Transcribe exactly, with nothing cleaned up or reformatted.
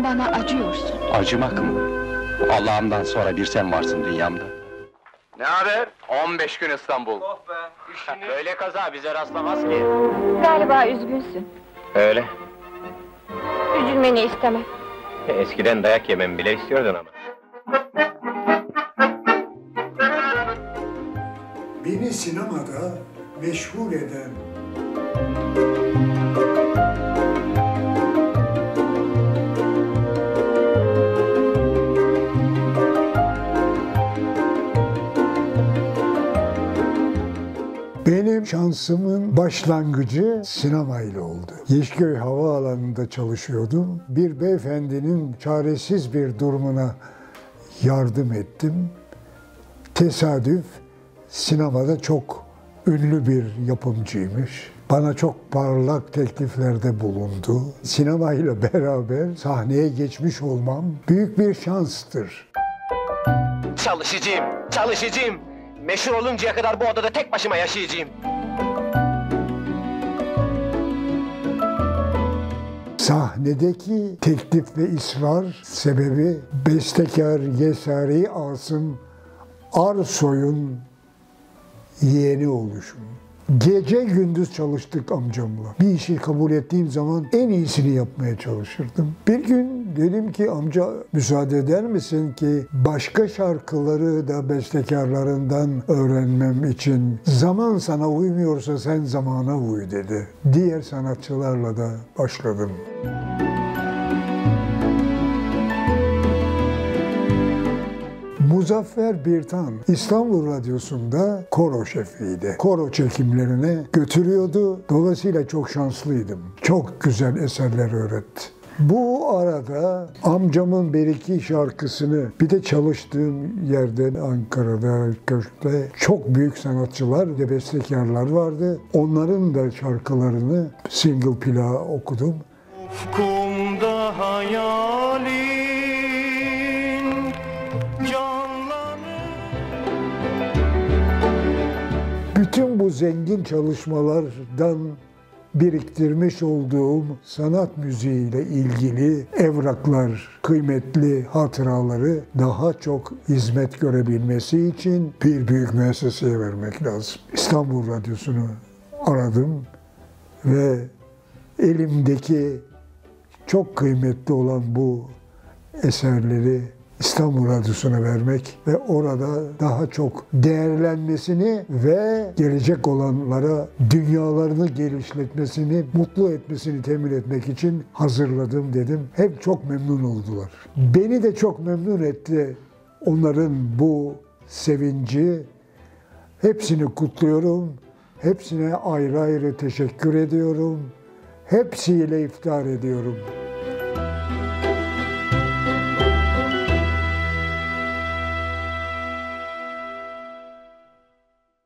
bana acıyorsun. Acımak mı? Allah'ımdan sonra bir sen varsın dünyamda. Ne haber? on beş gün İstanbul. Oh be, işini... Böyle kaza bize rastlamaz ki. Galiba üzgünsün. Öyle. Üzülmeni istemem. Eskiden dayak yemem bile istiyordun ama. Beni sinemada meşhur eden benim şansımın başlangıcı sinemayla oldu. Yeşilköy Havaalanı'nda çalışıyordum. Bir beyefendinin çaresiz bir durumuna yardım ettim. Tesadüf sinemada çok ünlü bir yapımcıymış. Bana çok parlak tekliflerde bulundu. Sinemayla beraber sahneye geçmiş olmam büyük bir şanstır. Çalışacağım, çalışacağım. Meşhur oluncaya kadar bu odada tek başıma yaşayacağım. Sahnedeki teklif ve ısrar sebebi bestekar Yesari Asım Arsoy'un yeğeni oluşum. Gece gündüz çalıştık amcamla. Bir işi kabul ettiğim zaman en iyisini yapmaya çalışırdım. Bir gün dedim ki amca müsaade eder misin ki başka şarkıları da bestekarlarından öğrenmem için zaman sana uymuyorsa sen zamana uy dedi. Diğer sanatçılarla da başladım. Muzaffer Birtan İstanbul Radyosu'nda koro şefiydi. Koro çekimlerine götürüyordu. Dolayısıyla çok şanslıydım. Çok güzel eserler öğretti. Bu arada amcamın bir iki şarkısını, bir de çalıştığım yerde Ankara'da, Köşk'te çok büyük sanatçılar ve bestekarlar vardı. Onların da şarkılarını single plağı okudum. Ufkumda hayalin Bütün bu zengin çalışmalardan biriktirmiş olduğum sanat müziğiyle ilgili evraklar, kıymetli hatıraları daha çok hizmet görebilmesi için bir büyük müesseseye vermek lazım. İstanbul Radyosu'nu aradım ve elimdeki çok kıymetli olan bu eserleri İstanbul Radyosu'na vermek ve orada daha çok değerlenmesini ve gelecek olanlara dünyalarını genişletmesini, mutlu etmesini temin etmek için hazırladım dedim. Hep çok memnun oldular. Beni de çok memnun etti onların bu sevinci. Hepsini kutluyorum. Hepsine ayrı ayrı teşekkür ediyorum. Hepsiyle iftihar ediyorum.